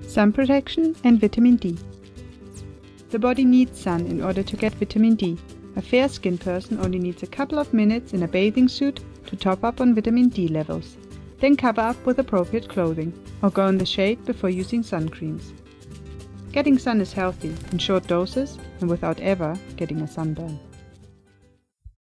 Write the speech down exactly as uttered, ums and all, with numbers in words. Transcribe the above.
Sun protection and vitamin D. The body needs sun in order to get vitamin D. A fair-skinned person only needs a couple of minutes in a bathing suit to top up on vitamin D levels. Then cover up with appropriate clothing, or go in the shade before using sun creams. Getting sun is healthy, in short doses and without ever getting a sunburn.